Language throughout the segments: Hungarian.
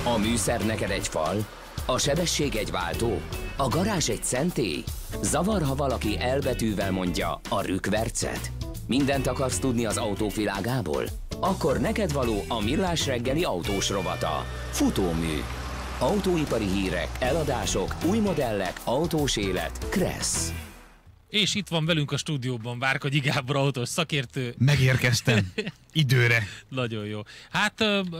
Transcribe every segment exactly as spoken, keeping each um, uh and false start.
A műszer neked egy fal, a sebesség egy váltó, a garázs egy szentély. Zavar, ha valaki elbetűvel mondja a rükvercet. Mindent akarsz tudni az autók világából? Akkor neked való a Millás reggeli autós rovata. Futómű. Autóipari hírek, eladások, új modellek, autós élet. Kressz. És itt van velünk a stúdióban Várkonyi Gábor, autós szakértő. Megérkeztem. Időre. Nagyon jó. Hát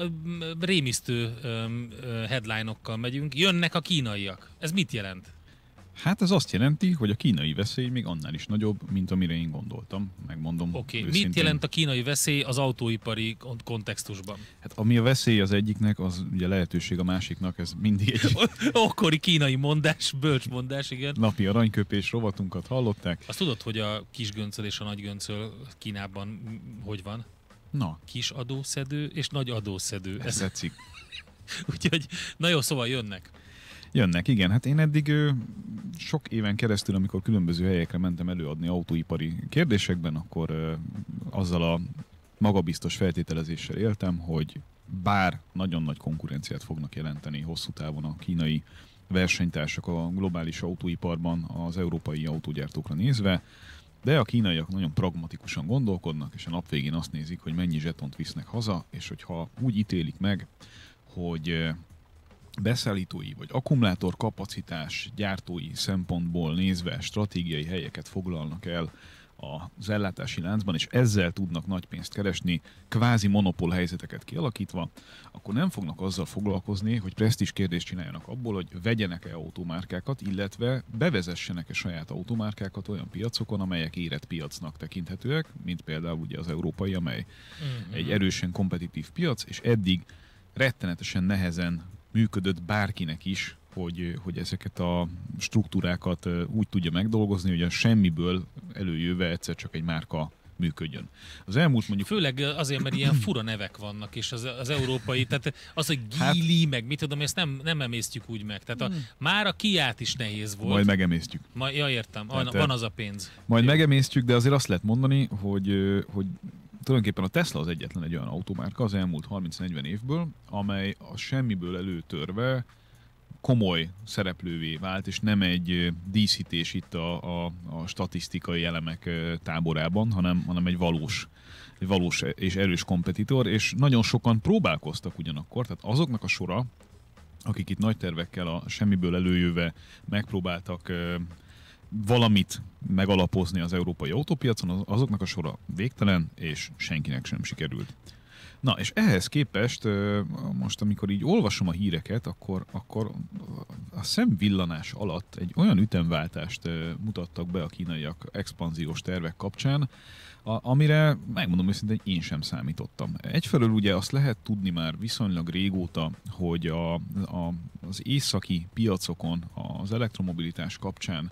rémisztő headline-okkal megyünk. Jönnek a kínaiak. Ez mit jelent? Hát ez azt jelenti, hogy a kínai veszély még annál is nagyobb, mint amire én gondoltam. Megmondom. Oké, okay. Mit jelent a kínai veszély az autóipari kontextusban? Hát ami a veszély az egyiknek, az ugye lehetőség a másiknak, ez mindig egy... Akkori kínai mondás, bölcs mondás, igen. Napi aranyköpés rovatunkat hallották. Azt tudod, hogy a kis göncöl és a nagy göncöl Kínában hogy van? Na. Kis adószedő és nagy adószedő. Ez tetszik. Úgyhogy, na jó, szóval jönnek. Jönnek, igen. Hát én eddig ö, sok éven keresztül, amikor különböző helyekre mentem előadni autóipari kérdésekben, akkor ö, azzal a magabiztos feltételezéssel éltem, hogy bár nagyon nagy konkurenciát fognak jelenteni hosszú távon a kínai versenytársak a globális autóiparban az európai autógyártókra nézve, de a kínaiak nagyon pragmatikusan gondolkodnak, és a nap végén azt nézik, hogy mennyi zsetont visznek haza, és hogyha úgy ítélik meg, hogy beszállítói vagy akkumulátor kapacitás gyártói szempontból nézve stratégiai helyeket foglalnak el az ellátási láncban, és ezzel tudnak nagy pénzt keresni, kvázi monopól helyzeteket kialakítva, akkor nem fognak azzal foglalkozni, hogy presztízs kérdést csináljanak abból, hogy vegyenek-e automárkákat, illetve bevezessenek-e saját automárkákat olyan piacokon, amelyek érett piacnak tekinthetőek, mint például ugye az európai, amely mm-hmm. egy erősen kompetitív piac, és eddig rettenetesen nehezen működött bárkinek is, hogy, hogy ezeket a struktúrákat úgy tudja megdolgozni, hogy a semmiből előjöve egyszer csak egy márka működjön. Az elmúlt mondjuk... Főleg azért, mert ilyen fura nevek vannak, és az, az európai, tehát az, hogy Geely, hát, meg mit tudom, ezt nem, nem emésztjük úgy meg. Tehát a, hmm. már a Kiát is nehéz volt. Majd megemésztjük. Ma, ja, értem, tehát, van az a pénz. Majd Jó. megemésztjük, de azért azt lehet mondani, hogy, hogy tulajdonképpen a Tesla az egyetlen egy olyan automárka az elmúlt harminc-negyven évből, amely a semmiből előtörve komoly szereplővé vált, és nem egy díszítés itt a, a, a statisztikai elemek táborában, hanem, hanem egy valós, egy valós és erős kompetitor, és nagyon sokan próbálkoztak ugyanakkor, tehát azoknak a sora, akik itt nagy tervekkel a semmiből előjöve megpróbáltak valamit megalapozni az európai autópiacon, azoknak a sora végtelen, és senkinek sem sikerült. Na, és ehhez képest most, amikor így olvasom a híreket, akkor, akkor a szemvillanás alatt egy olyan ütemváltást mutattak be a kínaiak expanziós tervek kapcsán, amire, megmondom őszintén, én sem számítottam. Egyfelől ugye azt lehet tudni már viszonylag régóta, hogy a, a, az északi piacokon az elektromobilitás kapcsán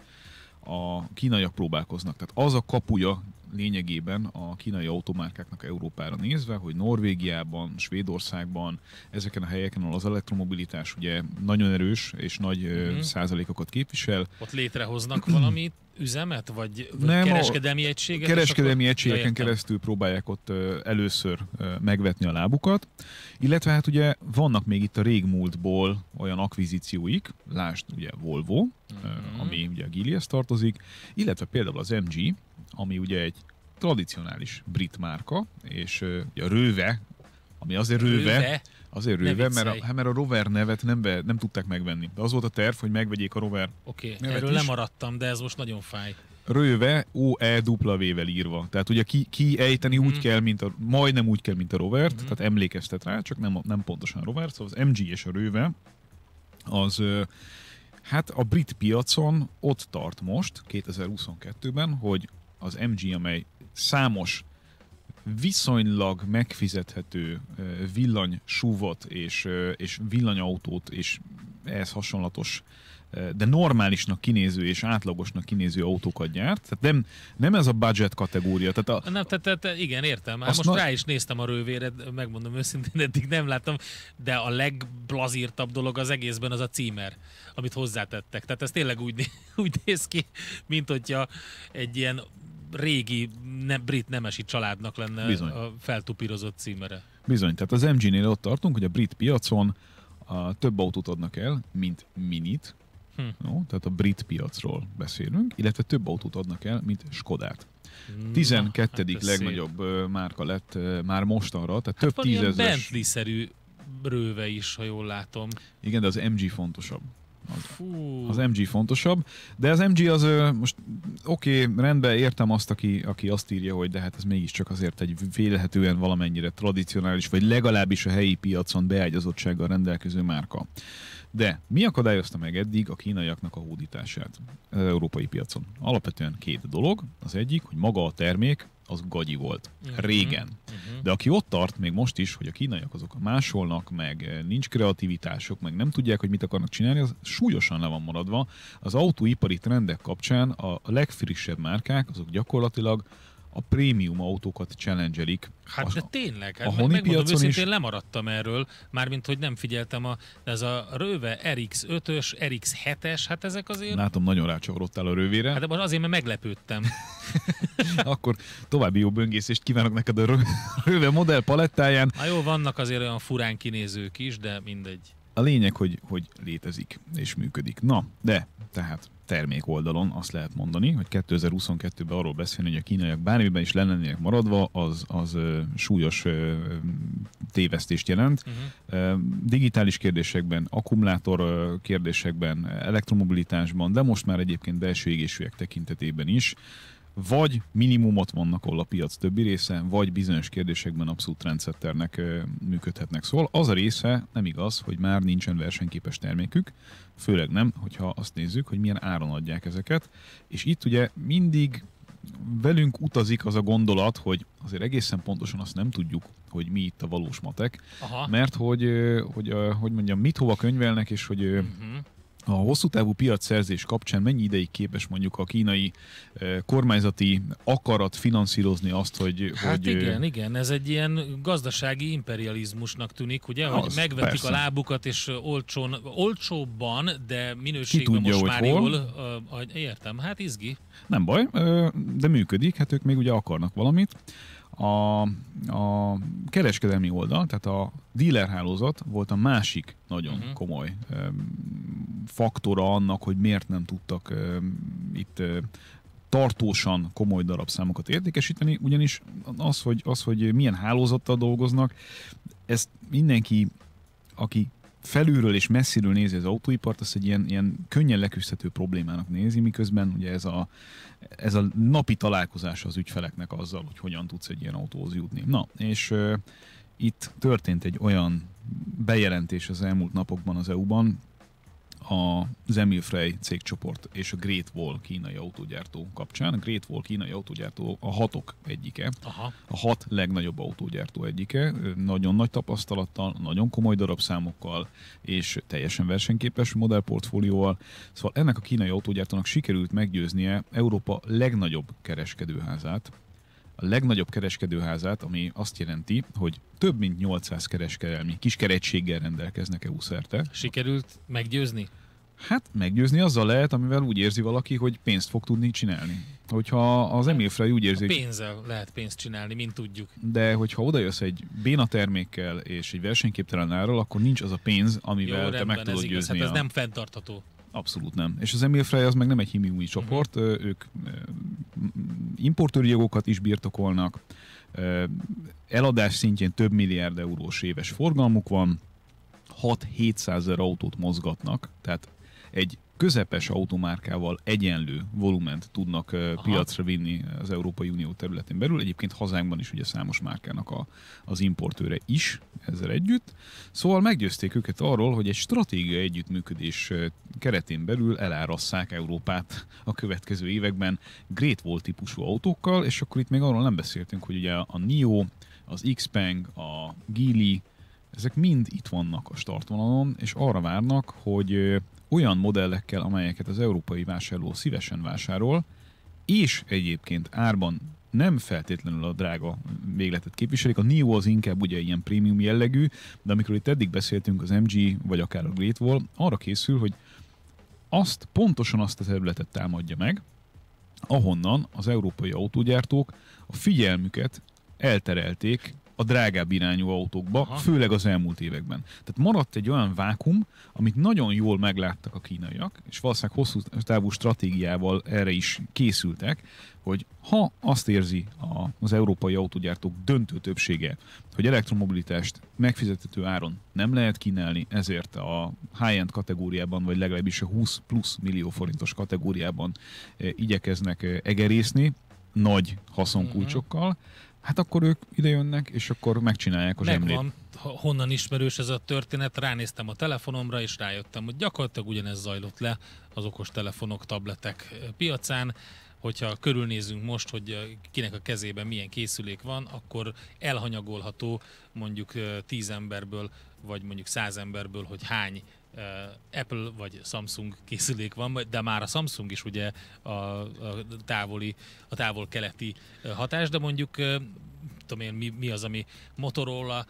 a kínaiak próbálkoznak. Tehát az a kapuja lényegében a kínai automárkáknak Európára nézve, hogy Norvégiában, Svédországban, ezeken a helyeken, ahol az elektromobilitás ugye nagyon erős és nagy mm-hmm. százalékokat képvisel. Ott létrehoznak valami üzemet, vagy, vagy Nem, kereskedelmi egységet? Kereskedelmi akkor... egységeken ja, keresztül próbálják ott először megvetni a lábukat, illetve hát ugye vannak még itt a régmúltból olyan akvizícióik, lásd ugye Volvo, mm-hmm. ami ugye a Geelyhez tartozik, illetve például az em gé, ami ugye egy tradicionális brit márka, és ugye a Röve, ami azért Röve, Röve. azért Röve, mert a, mert a Rover nevet nem, be, nem tudták megvenni. De az volt a terv, hogy megvegyék a Rover Oké, okay, erről is. Lemaradtam, de ez most nagyon fáj. Röve, O-E-W-vel írva. Tehát ugye ki, ki ejteni mm. úgy kell, mint a, majdnem úgy kell, mint a Rovert, mm. tehát emlékeztet rá, csak nem, nem pontosan a Rover. Szóval az em gé és a Röve az... Hát a brit piacon ott tart most, kétezer-huszonkettőben, hogy az em gé, amely számos viszonylag megfizethető villanysúvot és, és villanyautót és ehhez hasonlatos, de normálisnak kinéző és átlagosnak kinéző autókat gyárt. Tehát nem, nem ez a budget kategória. Tehát a, nem, tehát, tehát igen, értem. Hát most na... rá is néztem a Rövére, megmondom őszintén, eddig nem láttam, de a legblazírtabb dolog az egészben az a címer, amit hozzátettek. Tehát ez tényleg úgy, úgy néz ki, mint hogyha egy ilyen régi ne, brit nemesi családnak lenne Bizony. a feltupírozott címere. Bizony, tehát az em génél ott tartunk, hogy a brit piacon a több autót adnak el, mint Minit, hm. no, tehát a brit piacról beszélünk, illetve több autót adnak el, mint Skodát. tizenkettedik hát legnagyobb szép. márka lett már mostanra, tehát hát több tízezres... Bentley-szerű röve is, ha jól látom. Igen, de az em gé fontosabb. Az, az em gé fontosabb, de az em gé az most oké, okay, rendben értem azt, aki, aki azt írja, hogy de hát ez mégiscsak azért egy vélhetően valamennyire tradicionális, vagy legalábbis a helyi piacon beágyazottsággal rendelkező márka. De mi akadályozta meg eddig a kínaiaknak a hódítását az európai piacon? Alapvetően két dolog. Az egyik, hogy maga a termék az gagyi volt. Régen. De aki ott tart, még most is, hogy a kínaiak azok másolnak, meg nincs kreativitások, meg nem tudják, hogy mit akarnak csinálni, az súlyosan le van maradva. Az autóipari trendek kapcsán a legfrissebb márkák, azok gyakorlatilag a prémium autókat challenge-elik. Hát a, de tényleg, hát a meg, honi megmondom piacon őszintén is... lemaradtam erről, mármint hogy nem figyeltem, a, de ez a Röve er iksz ötös, er iksz hetes, hát ezek azért... Látom, nagyon rácsavarodtál a Rövére. Hát de most azért, mert meglepődtem. Akkor további jó böngészést kívánok neked a Röve modell palettáján. Na jó, vannak azért olyan furán kinézők is, de mindegy. A lényeg, hogy, hogy létezik és működik. Na, de tehát termék oldalon azt lehet mondani, hogy kétezer-huszonkettőben arról beszélni, hogy a kínaiak bármiben is lennének maradva, az, az uh, súlyos uh, tévesztést jelent. Uh-huh. Uh, digitális kérdésekben, akkumulátor uh, kérdésekben, elektromobilitásban, de most már egyébként belső égésűek tekintetében is, vagy minimumot vannak, ahol a piac többi része, vagy bizonyos kérdésekben abszolút trendsetternek uh, működhetnek. Szóval az a része nem igaz, hogy már nincsen versenyképes termékük, főleg nem, hogyha azt nézzük, hogy milyen áron adják ezeket. És itt ugye mindig velünk utazik az a gondolat, hogy azért egészen pontosan azt nem tudjuk, hogy mi itt a valós matek, aha. mert hogy, hogy, hogy mondjam, mit hova könyvelnek, és hogy uh-huh. a hosszú távú piacszerzés kapcsán mennyi ideig képes mondjuk a kínai eh, kormányzati akarat finanszírozni azt, hogy... Hát hogy, igen, eh, igen, ez egy ilyen gazdasági imperializmusnak tűnik, ugye, az, hogy megvetik persze. a lábukat, és olcsón, olcsóbban, de minőségben tudja, most már hol? jól... Uh, értem, hát izgi. Nem baj, de működik, hát ők még ugye akarnak valamit. A, a kereskedelmi oldal, tehát a dealer hálózat volt a másik nagyon uh-huh. komoly um, faktora annak, hogy miért nem tudtak um, itt uh, tartósan komoly darabszámokat értékesíteni, ugyanis az hogy, az, hogy milyen hálózattal dolgoznak, ezt mindenki, aki felülről és messziről nézi az autóipart, azt egy ilyen, ilyen könnyen leküzdhető problémának nézi, miközben ugye ez a, ez a napi találkozás az ügyfeleknek azzal, hogy hogyan tudsz egy ilyen autóhoz jutni. Na, és uh, itt történt egy olyan bejelentés az elmúlt napokban az é u-ban, az Emil Frey cégcsoport és a Great Wall kínai autógyártó kapcsán. A Great Wall kínai autógyártó a hatok egyike. Aha. A hat legnagyobb autógyártó egyike. Nagyon nagy tapasztalattal, nagyon komoly darabszámokkal és teljesen versenyképes modellportfólióval. Szóval ennek a kínai autógyártónak sikerült meggyőznie Európa legnagyobb kereskedőházát, a legnagyobb kereskedőházát, ami azt jelenti, hogy több mint nyolcszáz kereskedelmi kiskeretséggel rendelkeznek é u szerte. Sikerült meggyőzni? Hát meggyőzni azzal lehet, amivel úgy érzi valaki, hogy pénzt fog tudni csinálni. Hogyha az Emil Frey úgy érzi... A pénzzel lehet pénzt csinálni, mint tudjuk. De hogyha odajössz egy béna termékkel és egy versenyképtelen árral, akkor nincs az a pénz, amivel Jó, te rendben, meg tudod ez győzni. Hát ez a... nem fenntartható. Abszolút nem. És az Emil Frey az meg nem egy himiúi csoport, uh-huh. ők importőri jogokat is birtokolnak, eladás szintjén több milliárd eurós éves forgalmuk van, hat-hétszázezer autót mozgatnak, tehát egy közepes automárkával egyenlő volument tudnak Aha. piacra vinni az Európai Unió területén belül. Egyébként hazánkban is ugye számos márkának a, az importőre is ezzel együtt. Szóval meggyőzték őket arról, hogy egy stratégiai együttműködés keretén belül elárasszák Európát a következő években Great Wall típusú autókkal, és akkor itt még arról nem beszéltünk, hogy ugye a Nio, az Xpeng, a Geely, ezek mind itt vannak a startvonalon, és arra várnak, hogy olyan modellekkel, amelyeket az európai vásárló szívesen vásárol, és egyébként árban nem feltétlenül a drága végletet képviselik. A Nio az inkább ugye ilyen prémium jellegű, de amikor itt eddig beszéltünk az em gé, vagy akár a Great Wall, arra készül, hogy azt, pontosan azt a területet támadja meg, ahonnan az európai autógyártók a figyelmüket elterelték a drágább irányú autókba, Aha. főleg az elmúlt években. Tehát maradt egy olyan vákum, amit nagyon jól megláttak a kínaiak, és valószínűleg hosszú távú stratégiával erre is készültek, hogy ha azt érzi a, az európai autógyártók döntő többsége, hogy elektromobilitást megfizethető áron nem lehet kínálni, ezért a high-end kategóriában, vagy legalábbis a húsz plusz millió forintos kategóriában e, igyekeznek e, egerészni, nagy haszonkulcsokkal, hát akkor ők idejönnek, és akkor megcsinálják a zsemlét. Megvan, honnan ismerős ez a történet, ránéztem a telefonomra, és rájöttem, hogy gyakorlatilag ugyanez zajlott le az okos telefonok, tabletek piacán. Hogyha körülnézünk most, hogy kinek a kezében milyen készülék van, akkor elhanyagolható mondjuk tíz emberből, vagy mondjuk száz emberből, hogy hány Apple vagy Samsung készülék van, de már a Samsung is ugye a, a távoli, a távol-keleti hatás, de mondjuk tudom én, mi, mi az, ami Motorola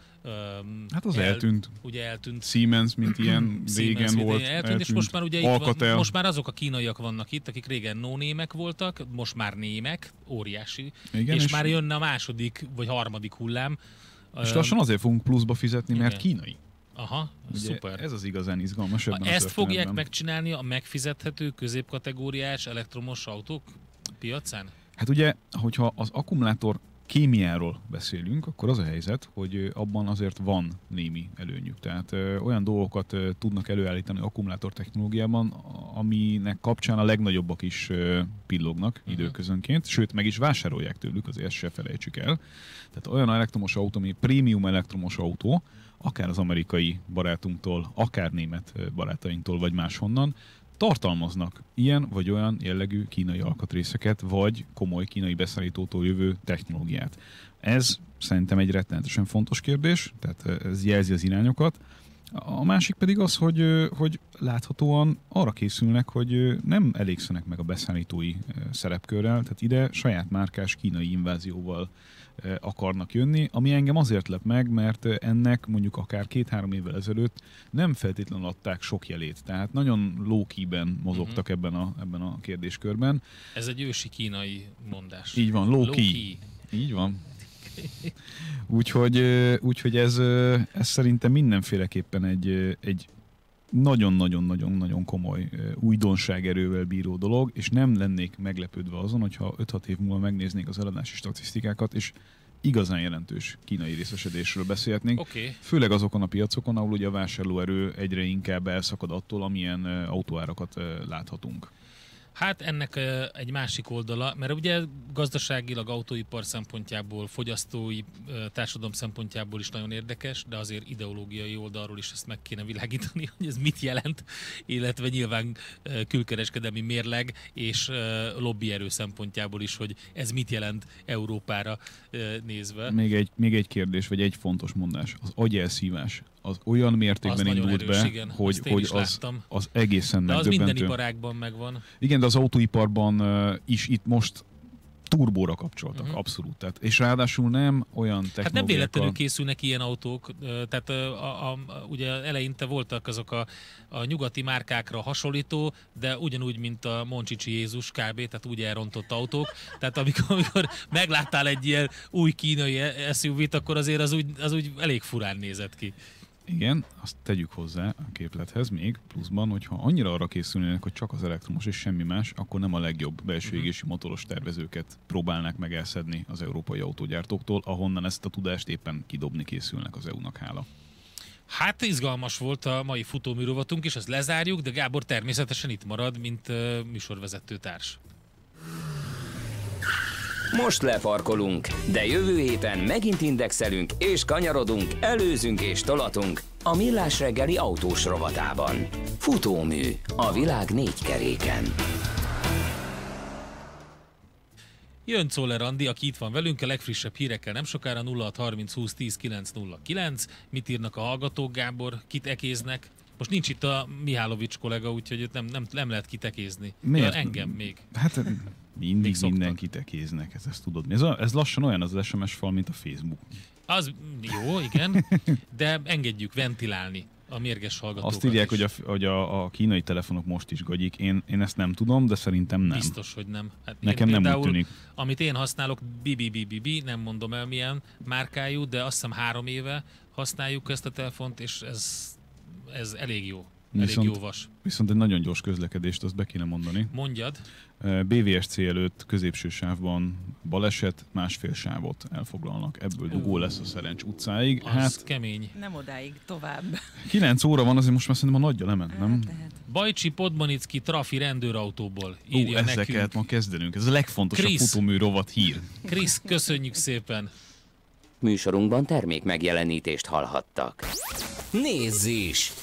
hát az el, eltűnt. Ugye eltűnt. Siemens, mint ilyen régen volt. Eltűnt, eltűnt, és most már ugye Alcatel. van, most már azok a kínaiak vannak itt, akik régen no-némek voltak, most már némek, óriási, igen, és, és már jönne a második vagy harmadik hullám. És lassan azért fogunk pluszba fizetni, mert igen. kínai. Aha, ugye szuper. Ez az igazán izgalmas ebben. Ezt fogják megcsinálni a megfizethető középkategóriás elektromos autók piacán? Hát ugye, hogyha az akkumulátor kémiáról beszélünk, akkor az a helyzet, hogy abban azért van némi előnyük. Tehát ö, olyan dolgokat ö, tudnak előállítani akkumulátor technológiában, aminek kapcsán a legnagyobbak is ö, pillognak uh-huh. időközönként, sőt meg is vásárolják tőlük, azért ezt se felejtsük el. Tehát olyan elektromos autó, ami prémium elektromos autó, akár az amerikai barátunktól, akár német barátainktól, vagy máshonnan, tartalmaznak ilyen vagy olyan jellegű kínai alkatrészeket, vagy komoly kínai beszállítótól jövő technológiát. Ez szerintem egy rettenetesen fontos kérdés, tehát ez jelzi az irányokat. A másik pedig az, hogy, hogy láthatóan arra készülnek, hogy nem elégszenek meg a beszállítói szerepkörrel, tehát ide saját márkás kínai invázióval akarnak jönni, ami engem azért lep meg, mert ennek mondjuk akár két-három évvel ezelőtt nem feltétlenül adták sok jelét. Tehát nagyon low-key-ben mozogtak uh-huh. ebben, a, ebben a kérdéskörben. Ez egy ősi kínai mondás. Így van, low-key. low-key. Így van. Úgyhogy, úgyhogy ez, ez szerintem mindenféleképpen egy, egy nagyon-nagyon-nagyon-nagyon komoly újdonságerővel bíró dolog, és nem lennék meglepődve azon, hogyha öt-hat év múlva megnéznék az eladási statisztikákat, és igazán jelentős kínai részesedésről beszélhetnénk. Okay. Főleg azokon a piacokon, ahol ugye a vásárlóerő egyre inkább elszakad attól, amilyen autóárakat láthatunk. Hát ennek egy másik oldala, mert ugye gazdaságilag, autóipar szempontjából, fogyasztói társadalom szempontjából is nagyon érdekes, de azért ideológiai oldalról is ezt meg kéne világítani, hogy ez mit jelent, illetve nyilván külkereskedelmi mérleg és lobbyerő szempontjából is, hogy ez mit jelent Európára nézve. Még egy, még egy kérdés, vagy egy fontos mondás. Az agyelszívás az olyan mértékben az indult erős, be, igen, hogy, hogy az, az egészen de megdöbbentő. De az minden iparágban megvan. Igen, de az autóiparban uh, is itt most turbóra kapcsoltak, uh-huh. abszolút. Tehát, és ráadásul nem olyan technológiákkal... Hát nem véletlenül készülnek ilyen autók, tehát a, a, a, ugye eleinte voltak azok a, a nyugati márkákra hasonlító, de ugyanúgy, mint a Moncsicsi Jézus kb., tehát úgy elrontott autók. Tehát amikor, amikor megláttál egy ilyen új kínai es u vé-t, akkor azért az úgy, az úgy elég furán nézett ki. Igen, azt tegyük hozzá a képlethez még pluszban, hogyha annyira arra készülnének, hogy csak az elektromos és semmi más, akkor nem a legjobb belső égési motoros tervezőket próbálnák meg elszedni az európai autógyártóktól, ahonnan ezt a tudást éppen kidobni készülnek az é u-nak, hála. Hát izgalmas volt a mai futóműrovatunk, és ezt lezárjuk, de Gábor természetesen itt marad, mint uh, műsorvezető társ. Most lefarkolunk, de jövő héten megint indexelünk és kanyarodunk, előzünk és tolatunk a Millás reggeli autós rovatában. Futómű, a világ négy keréken. Jön Czoller Andi, aki itt van velünk, a legfrissebb hírekkel nem sokára, nulla hat harminc húsz tíz kilenc nulla kilenc. Mit írnak a hallgatók, Gábor? Kit ekéznek? Most nincs itt a Mihálovics kollega, úgyhogy nem, nem, nem lehet kitekézni. Miért? Ja, engem még. Hát mindig mindenkit ekéznek, ez, ezt tudod. Ez, a, ez lassan olyan az es em es fal, mint a Facebook. Az jó, igen, de engedjük ventilálni a mérges hallgatókat. Azt írják, is. hogy, a, hogy a, a kínai telefonok most is gagyik. Én, én ezt nem tudom, de szerintem nem. Biztos, hogy nem. Hát Nekem én nem úgy tűnik. Amit én használok, bibi, nem mondom el milyen márkájú, de azt hiszem három éve használjuk ezt a telefont, és ez, ez elég jó. Elég viszont, jó vas. Viszont egy nagyon gyors közlekedést, azt be kéne mondani. Mondjad. bé vé es cé előtt középső sávban baleset, másfél sávot elfoglalnak. Ebből dugó lesz a Szerencs utcáig. Az hát kemény. Nem odáig, tovább. kilenc óra van, azért most már szerintem a nagyja lement, nem? Tehát. Bajcsi Podmanicki trafi rendőrautóból írja Ó, ezeket nekünk. ma kezdenünk. Ez a legfontosabb Krisz. futómű rovat hír. Krisz, köszönjük szépen. Műsorunkban termék megjelenítést hallhattak. Nézz is!